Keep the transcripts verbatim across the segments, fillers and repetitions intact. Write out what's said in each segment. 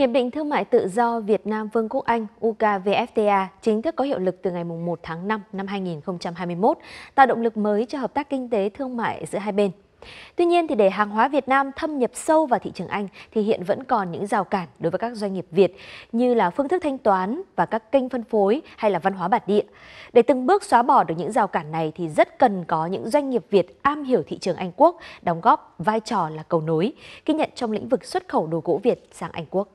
Hiệp định Thương mại Tự do Việt Nam Vương quốc Anh U K V F T A chính thức có hiệu lực từ ngày mùng một tháng năm năm hai nghìn không trăm hai mươi mốt, tạo động lực mới cho hợp tác kinh tế thương mại giữa hai bên. Tuy nhiên, thì để hàng hóa Việt Nam thâm nhập sâu vào thị trường Anh thì hiện vẫn còn những rào cản đối với các doanh nghiệp Việt như là phương thức thanh toán và các kênh phân phối hay là văn hóa bản địa. Để từng bước xóa bỏ được những rào cản này thì rất cần có những doanh nghiệp Việt am hiểu thị trường Anh Quốc, đóng góp vai trò là cầu nối, ghi nhận trong lĩnh vực xuất khẩu đồ gỗ Việt sang Anh Quốc.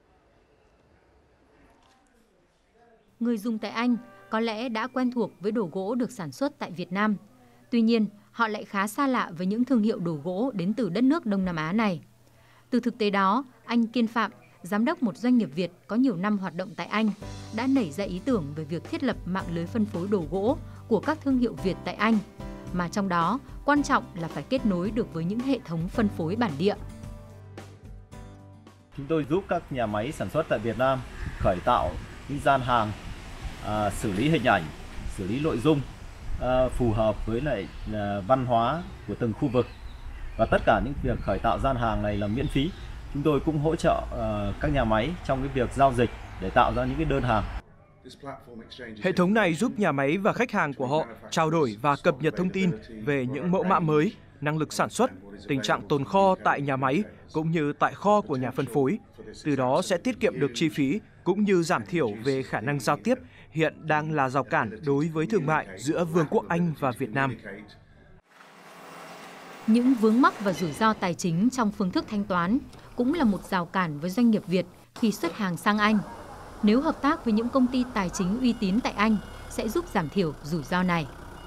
Người dùng tại Anh có lẽ đã quen thuộc với đồ gỗ được sản xuất tại Việt Nam. Tuy nhiên, họ lại khá xa lạ với những thương hiệu đồ gỗ đến từ đất nước Đông Nam Á này. Từ thực tế đó, anh Kiên Phạm, giám đốc một doanh nghiệp Việt có nhiều năm hoạt động tại Anh, đã nảy ra ý tưởng về việc thiết lập mạng lưới phân phối đồ gỗ của các thương hiệu Việt tại Anh, mà trong đó quan trọng là phải kết nối được với những hệ thống phân phối bản địa. Chúng tôi giúp các nhà máy sản xuất tại Việt Nam khởi tạo những gian hàng, à, xử lý hình ảnh, xử lý nội dung à, phù hợp với lại à, văn hóa của từng khu vực, và tất cả những việc khởi tạo gian hàng này là miễn phí. Chúng tôi cũng hỗ trợ à, các nhà máy trong cái việc giao dịch để tạo ra những cái đơn hàng. Hệ thống này giúp nhà máy và khách hàng của họ trao đổi và cập nhật thông tin về những mẫu mã mới, năng lực sản xuất, tình trạng tồn kho tại nhà máy cũng như tại kho của nhà phân phối. Từ đó sẽ tiết kiệm được chi phí cũng như giảm thiểu về khả năng giao tiếp hiện đang là rào cản đối với thương mại giữa Vương quốc Anh và Việt Nam. Những vướng mắc và rủi ro tài chính trong phương thức thanh toán cũng là một rào cản với doanh nghiệp Việt khi xuất hàng sang Anh. Nếu hợp tác với những công ty tài chính uy tín tại Anh sẽ giúp giảm thiểu rủi ro này.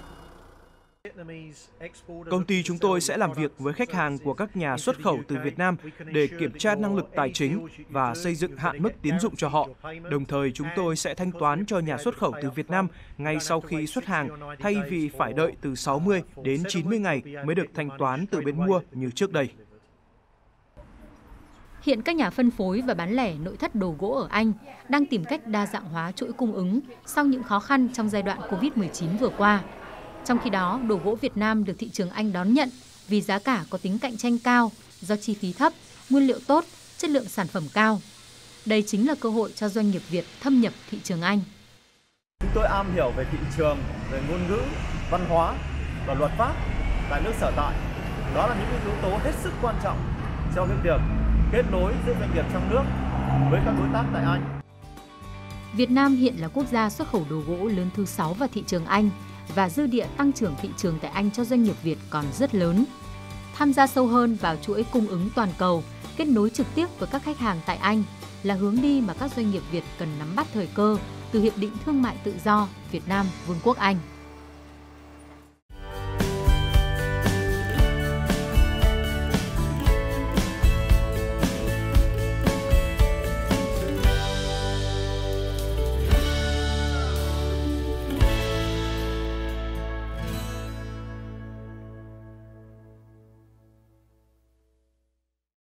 Công ty chúng tôi sẽ làm việc với khách hàng của các nhà xuất khẩu từ Việt Nam để kiểm tra năng lực tài chính và xây dựng hạn mức tín dụng cho họ. Đồng thời chúng tôi sẽ thanh toán cho nhà xuất khẩu từ Việt Nam ngay sau khi xuất hàng, thay vì phải đợi từ sáu mươi đến chín mươi ngày mới được thanh toán từ bên mua như trước đây. Hiện các nhà phân phối và bán lẻ nội thất đồ gỗ ở Anh đang tìm cách đa dạng hóa chuỗi cung ứng sau những khó khăn trong giai đoạn Covid mười chín vừa qua. Trong khi đó, đồ gỗ Việt Nam được thị trường Anh đón nhận vì giá cả có tính cạnh tranh cao do chi phí thấp, nguyên liệu tốt, chất lượng sản phẩm cao. Đây chính là cơ hội cho doanh nghiệp Việt thâm nhập thị trường Anh. Chúng tôi am hiểu về thị trường, về ngôn ngữ, văn hóa và luật pháp tại nước sở tại. Đó là những yếu tố hết sức quan trọng cho cái việc kết nối giữa doanh nghiệp trong nước với các đối tác tại Anh. Việt Nam hiện là quốc gia xuất khẩu đồ gỗ lớn thứ sáu vào thị trường Anh, và dư địa tăng trưởng thị trường tại Anh cho doanh nghiệp Việt còn rất lớn. Tham gia sâu hơn vào chuỗi cung ứng toàn cầu, kết nối trực tiếp với các khách hàng tại Anh là hướng đi mà các doanh nghiệp Việt cần nắm bắt thời cơ từ Hiệp định Thương mại Tự do Việt Nam Vương quốc Anh.